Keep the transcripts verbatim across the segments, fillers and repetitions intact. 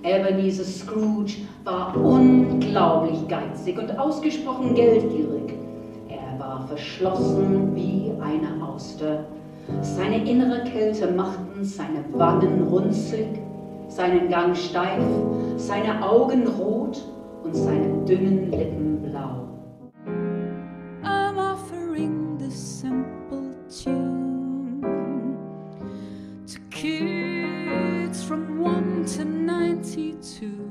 Ebenezer Scrooge war unglaublich geizig und ausgesprochen geldgierig. Er war verschlossen wie eine Auster. Seine innere Kälte machten seine Wangen runzlig, seinen Gang steif, seine Augen rot und seine dünnen Lippen blau. I'm offering this simple tune to kids from one to ninety-two.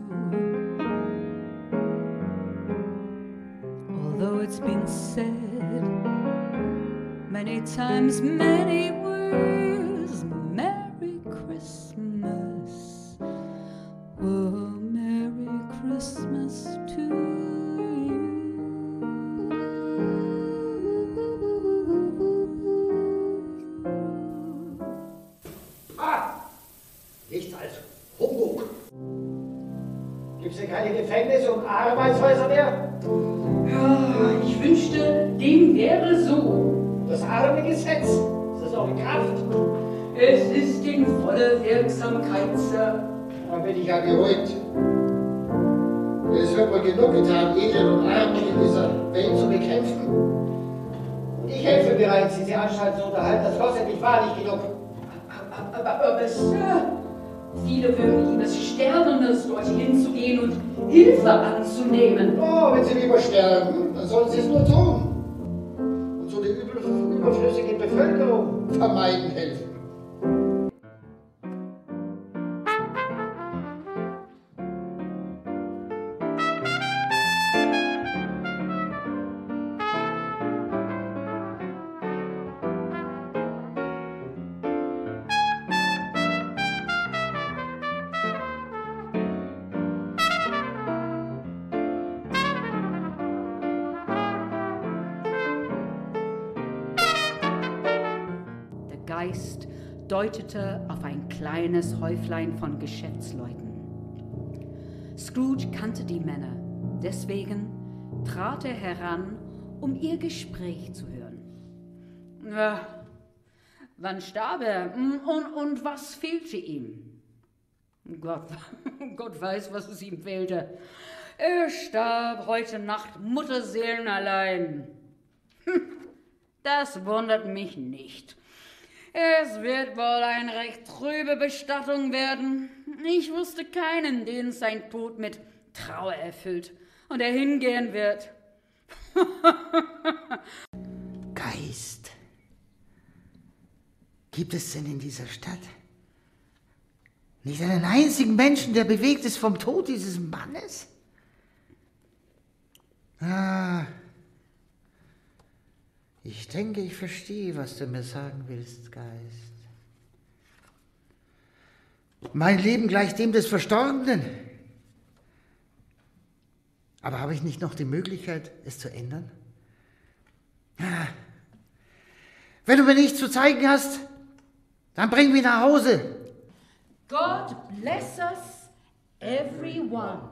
Although it's been said many times, many words, Merry Christmas, oh, Merry Christmas to you. Ah, nichts als Humbug. Gibt's hier keine Gefängnisse und Arbeitshäuser mehr? Ja, ich wünschte, dem wäre so. Das arme Gesetz, ist das noch in Kraft? Es ist in voller Wirksamkeit, Sir. Da bin ich ja beruhigt. Es wird wohl genug getan, Elend und Armut in dieser Welt zu bekämpfen. Und ich helfe bereits, diese Anstalt zu unterhalten. Das kostet mich wahrlich genug. Aber, aber Sir, viele würden lieber sterben, als dorthin zu gehen und Hilfe anzunehmen. Oh, wenn sie lieber sterben, dann sollen sie es nur tun. Und so die übel, überflüssige Bevölkerung vermeiden helfen. Geist deutete auf ein kleines Häuflein von Geschäftsleuten. Scrooge kannte die Männer, deswegen trat er heran, um ihr Gespräch zu hören. Ja, wann starb er und, und was fehlte ihm? Gott, Gott weiß, was es ihm fehlte. Er starb heute Nacht mutterseelenallein. Das wundert mich nicht. Es wird wohl eine recht trübe Bestattung werden. Ich wusste keinen, den sein Tod mit Trauer erfüllt und er hingehen wird. Geist. Gibt es denn in dieser Stadt nicht einen einzigen Menschen, der bewegt ist vom Tod dieses Mannes? Ah, ich denke, ich verstehe, was du mir sagen willst, Geist. Mein Leben gleicht dem des Verstorbenen. Aber habe ich nicht noch die Möglichkeit, es zu ändern? Ah. Wenn du mir nichts zu zeigen hast, dann bring mich nach Hause. God bless us, everyone.